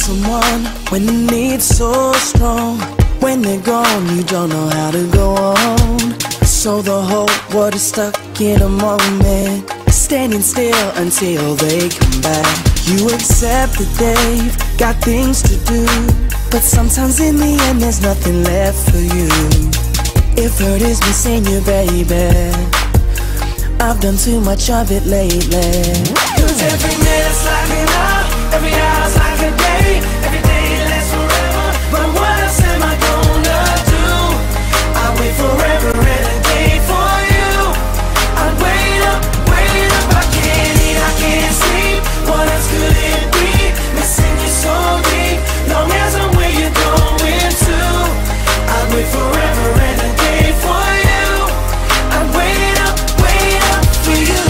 someone when the need's so strong. When they're gone, you don't know how to go on. So the whole world is stuck in a moment, standing still until they come back. You accept that they've got things to do, but sometimes in the end there's nothing left for you. If hurt is missing you, baby, I've done too much of it lately. Cause every minute's like an hour, every hour's like a day, every day lasts forever. But what else am I gonna do? I wait forever and a day for you. I wait up, I can't eat, I can't sleep. What else could it be? Missing you so deep. Long as I'm where you're going to, I wait forever and a day for you. I wait up for you.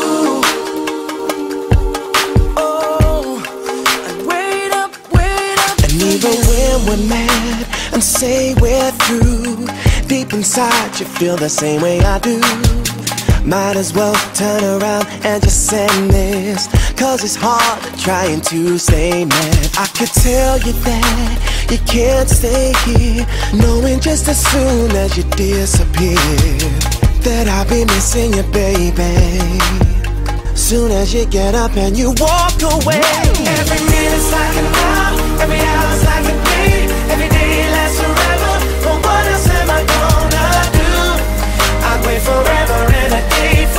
Oh, I wait up. And even when we're mad and say we're through, deep inside you feel the same way I do. Might as well turn around and just send this, cause it's hard trying to stay mad. I could tell you that you can't stay here, knowing just as soon as you disappear that I'll be missing you, baby. Soon as you get up and you walk away. Every minute's like an hour, every hour's like a day, every day lasts forever. But what else am I gonna do? I wait forever and a day for